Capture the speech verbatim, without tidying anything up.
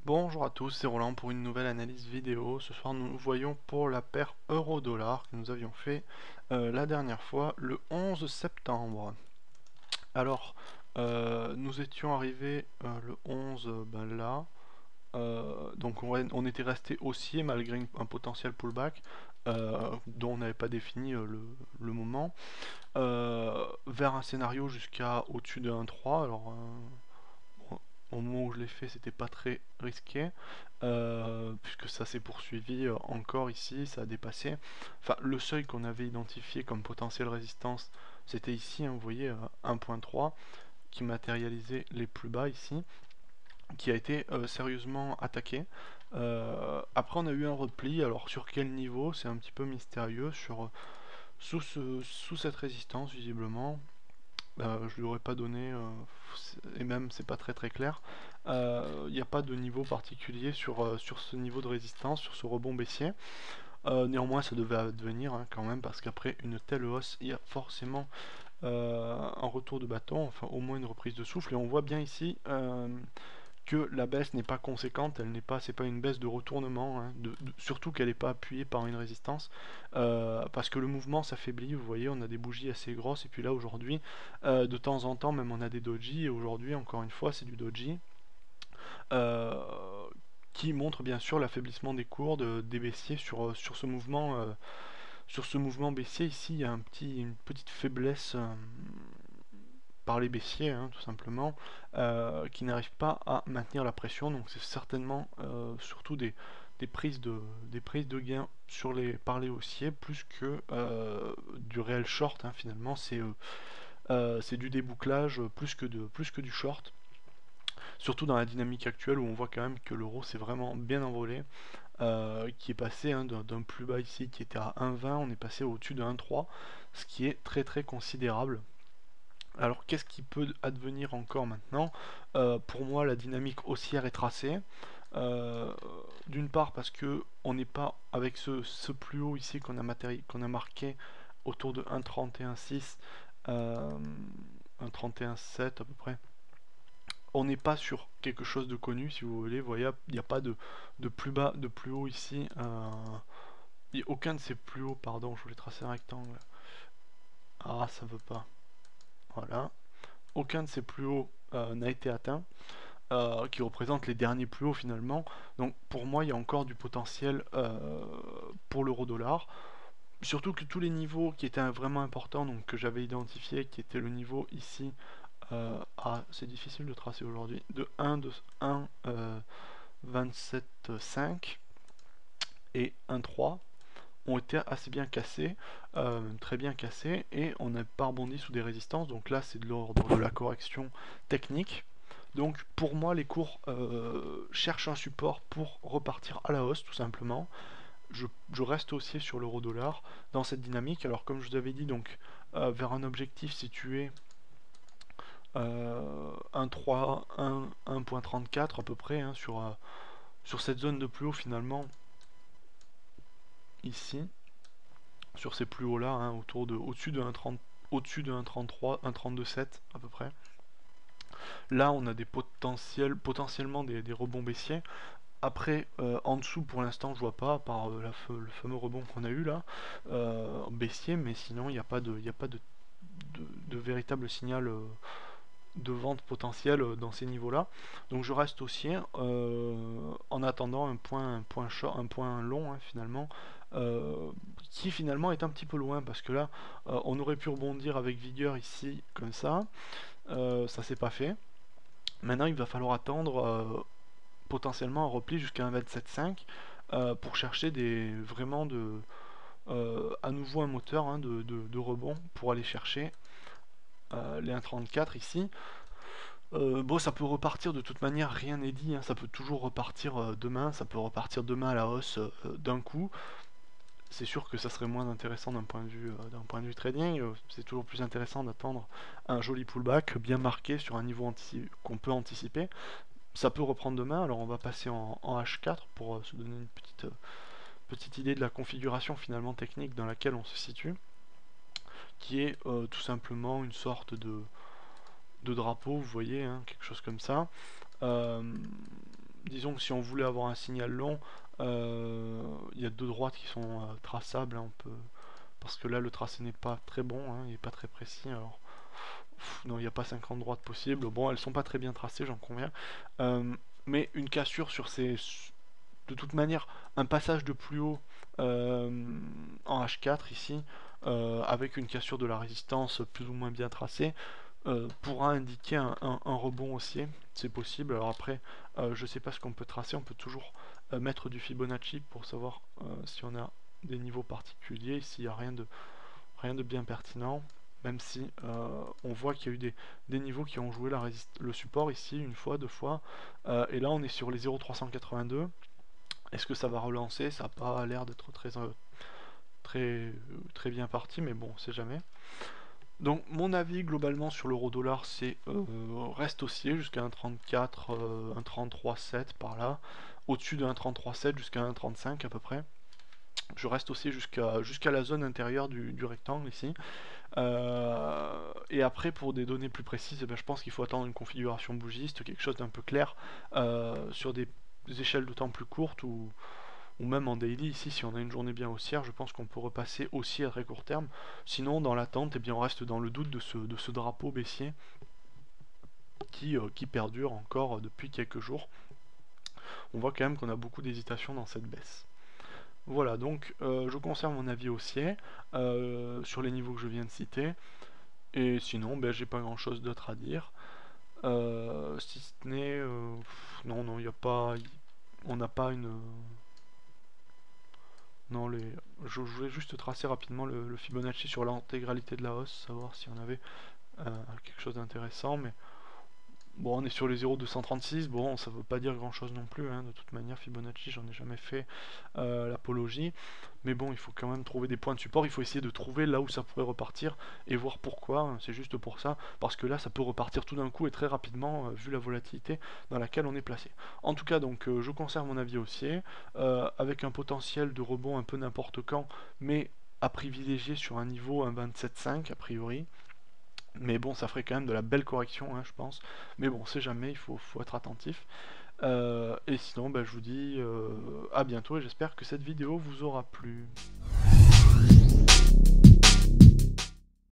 Bonjour à tous, c'est Roland pour une nouvelle analyse vidéo. Ce soir nous voyons pour la paire euro-dollar que nous avions fait euh, la dernière fois le onze septembre. Alors euh, nous étions arrivés euh, le onze euh, ben là. Euh, donc on, on était resté haussier malgré une- un potentiel pullback euh, dont on n'avait pas défini euh, le, le moment, euh, vers un scénario jusqu'à au-dessus de un virgule trois. Alors euh, au moment où je l'ai fait, c'était pas très risqué, euh, puisque ça s'est poursuivi euh, encore ici, ça a dépassé. Enfin, le seuil qu'on avait identifié comme potentielle résistance, c'était ici, hein, vous voyez, euh, un virgule trois, qui matérialisait les plus bas ici, qui a été euh, sérieusement attaqué. Euh, après, on a eu un repli, alors sur quel niveau, c'est un petit peu mystérieux, sur, sous, ce- sous cette résistance, visiblement. Euh, je lui aurais pas donné, euh, et même c'est pas très très clair. Il n'y a pas de niveau particulier sur, euh, sur ce niveau de résistance, sur ce rebond baissier. Euh, néanmoins, ça devait advenir hein, quand même, parce qu'après une telle hausse, il y a forcément euh, un retour de bâton, enfin au moins une reprise de souffle. Et on voit bien ici euh, que la baisse n'est pas conséquente, elle n'est pas, c'est pas une baisse de retournement, hein, de, de, surtout qu'elle n'est pas appuyée par une résistance, euh, parce que le mouvement s'affaiblit. Vous voyez, on a des bougies assez grosses, et puis là aujourd'hui, euh, de temps en temps, même on a des doji, et aujourd'hui, encore une fois, c'est du doji. Euh, qui montre bien sûr l'affaiblissement des cours de, des baissiers sur, sur ce mouvement euh, sur ce mouvement baissier. Ici il y a un petit, une petite faiblesse euh, par les baissiers, hein, tout simplement, euh, qui n'arrivent pas à maintenir la pression. Donc c'est certainement euh, surtout des, des, prises de, des prises de gain sur les, par les haussiers, plus que euh, du réel short. Hein, finalement, c'est euh, euh, c'est du débouclage plus que, de, plus que du short. Surtout dans la dynamique actuelle où on voit quand même que l'euro s'est vraiment bien envolé, euh, qui est passé hein, d'un plus bas ici qui était à un virgule vingt, on est passé au-dessus de un virgule trois, ce qui est très très considérable. Alors qu'est-ce qui peut advenir encore maintenant? Euh, Pour moi la dynamique haussière est tracée. Euh, D'une part parce que on n'est pas avec ce, ce plus haut ici qu'on a, qu'on a marqué autour de un virgule trente et un six, euh, un virgule trente et un sept à peu près. On n'est pas sur quelque chose de connu si vous voulez. Vous voyez, il n'y a pas de, de plus bas, de plus haut ici. Euh, il n'y a aucun de ces plus hauts, pardon, je voulais tracer un rectangle. Ah, ça veut pas. Voilà. Aucun de ces plus hauts euh, n'a été atteint, euh, qui représentent les derniers plus hauts finalement. Donc pour moi, il y a encore du potentiel euh, pour l'euro dollar. Surtout que tous les niveaux qui étaient vraiment importants, donc que j'avais identifié, qui était le niveau ici, euh, ah, c'est difficile de tracer aujourd'hui, de un, de un, euh, vingt-sept virgule cinq et un virgule trois, ont été assez bien cassés, euh, très bien cassés, et on n'a pas rebondi sous des résistances. Donc là, c'est de l'ordre de la correction technique. Donc pour moi, les cours euh, cherchent un support pour repartir à la hausse, tout simplement. Je, je reste haussier sur l'euro dollar dans cette dynamique. Alors comme je vous avais dit, donc euh, vers un objectif situé euh, un virgule trois, un virgule trente-quatre à peu près hein, sur, euh, sur cette zone de plus haut finalement ici, sur ces plus hauts là, hein, autour de au-dessus de un virgule trente, au-dessus de un virgule trente-trois, un virgule trente-deux sept à peu près. Là on a des potentiels, potentiellement des, des rebonds baissiers. Après, euh, en dessous, pour l'instant, je vois pas, à part euh, la, le fameux rebond qu'on a eu là, euh, baissier, mais sinon, il n'y a pas de, il a pas de, de, de véritable signal euh, de vente potentielle euh, dans ces niveaux-là. Donc, je reste haussier euh, en attendant un point, un point short, un point long hein, finalement, euh, qui finalement est un petit peu loin parce que là, euh, on aurait pu rebondir avec vigueur ici comme ça, euh, ça s'est pas fait. Maintenant, il va falloir attendre. Euh, potentiellement un repli jusqu'à un vingt-sept virgule cinq euh, pour chercher des vraiment de euh, à nouveau un moteur hein, de, de, de, rebond pour aller chercher euh, les un virgule trente-quatre ici. Euh, bon, ça peut repartir de toute manière, rien n'est dit, hein, ça peut toujours repartir euh, demain, ça peut repartir demain à la hausse euh, d'un coup. C'est sûr que ça serait moins intéressant d'un point de vue euh, d'un point de vue trading. Euh, c'est toujours plus intéressant d'attendre un joli pullback bien marqué sur un niveau qu'on peut anticiper. Ça peut reprendre demain, alors on va passer en, en H quatre pour euh, se donner une petite, euh, petite idée de la configuration finalement technique dans laquelle on se situe, qui est euh, tout simplement une sorte de, de drapeau, vous voyez, hein, quelque chose comme ça, euh, disons que si on voulait avoir un signal long, euh, il y a deux droites qui sont euh, traçables, hein, on peut, parce que là le tracé n'est pas très bon, hein, il n'est pas très précis, alors pff, non, il n'y a pas cinquante droites possibles, bon elles sont pas très bien tracées, j'en conviens, euh, mais une cassure sur ces, de toute manière, un passage de plus haut euh, en H quatre ici, euh, avec une cassure de la résistance plus ou moins bien tracée, euh, pourra indiquer un, un- un rebond haussier, c'est possible. Alors après, euh, je sais pas ce qu'on peut tracer, on peut toujours euh, mettre du Fibonacci pour savoir euh, si on a des niveaux particuliers, s'il n'y a rien de, rien de bien pertinent, même si euh, on voit qu'il y a eu des, des niveaux qui ont joué la le support ici, une fois, deux fois, euh, et là on est sur les zéro virgule trois cent quatre-vingt-deux. Est-ce que ça va relancer? Ça n'a pas l'air d'être très, euh, très, très bien parti, mais bon, on sait jamais. Donc mon avis globalement sur l'euro dollar, c'est euh, reste haussier jusqu'à un virgule trente-quatre, euh, un virgule trente-trois sept par là, au-dessus de un virgule trente-trois sept jusqu'à un virgule trente-cinq à peu près. Je reste haussier jusqu'à jusqu'à la zone intérieure du, du rectangle ici. Euh, et après pour des données plus précises, eh ben, je pense qu'il faut attendre une configuration bougiste, quelque chose d'un peu clair, euh, sur des, des échelles de temps plus courtes ou, ou même en daily ici, si on a une journée bien haussière, je pense qu'on peut repasser aussi à très court terme. Sinon, dans l'attente, eh bien, on reste dans le doute de ce, de ce drapeau baissier qui, euh, qui perdure encore euh, depuis quelques jours. On voit quand même qu'on a beaucoup d'hésitation dans cette baisse. Voilà, donc euh, je conserve mon avis haussier euh, sur les niveaux que je viens de citer. Et sinon, ben, j'ai pas grand chose d'autre à dire. Euh, si ce n'est... euh, pff, non, non, il n'y a pas... On n'a pas une... Non, les... je voulais juste tracer rapidement le, le Fibonacci sur l'intégralité de la hausse, savoir si on avait euh, quelque chose d'intéressant, mais bon, on est sur les zéro virgule deux cent trente-six, bon, ça veut pas dire grand chose non plus, hein, de toute manière, Fibonacci, j'en ai jamais fait euh, l'apologie, mais bon, il faut quand même trouver des points de support, il faut essayer de trouver là où ça pourrait repartir, et voir pourquoi, hein, c'est juste pour ça, parce que là, ça peut repartir tout d'un coup et très rapidement, euh, vu la volatilité dans laquelle on est placé. En tout cas, donc, euh, je conserve mon avis haussier, euh, avec un potentiel de rebond un peu n'importe quand, mais à privilégier sur un niveau un vingt-sept virgule cinq a priori. Mais bon, ça ferait quand même de la belle correction, hein, je pense. Mais bon, c'est jamais, il faut, faut être attentif. Euh, et sinon, bah, je vous dis euh, à bientôt et j'espère que cette vidéo vous aura plu.